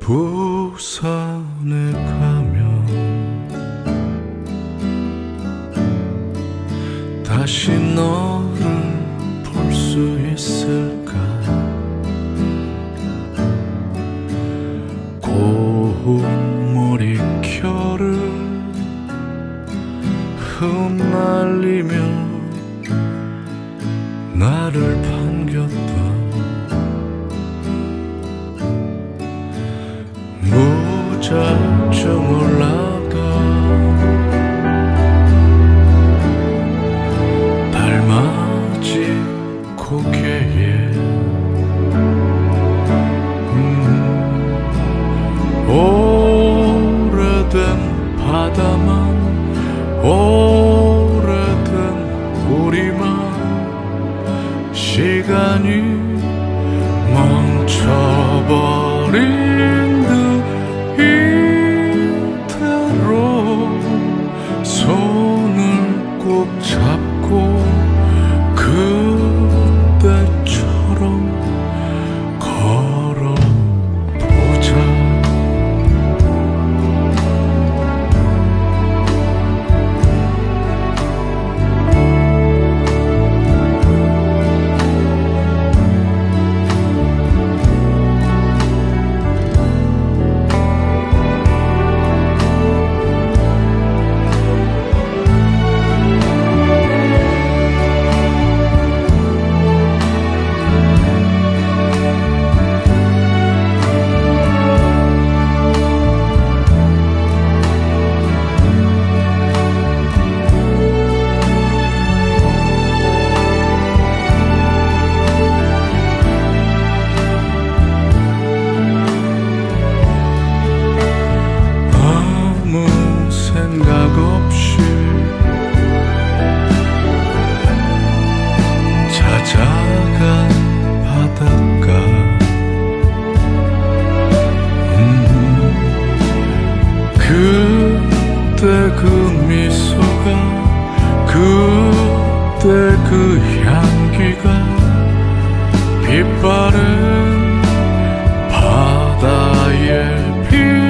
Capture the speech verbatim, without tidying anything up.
부산에 가면 다시 너를 볼 수 있을까? 고운 머리결을 흩날리며 나를 반겼다. 무작정 올라가 달맞이 고개에 음, 오래된 바다만 오래된 우리만 시간이 멈춰버린 듯 이대로 손을 꼭 잡고 그때처럼 걸어보자. 생각 없이 찾아간 바닷가 음, 그때 그 미소가 그때 그 향기가 빛바랜 바다에 비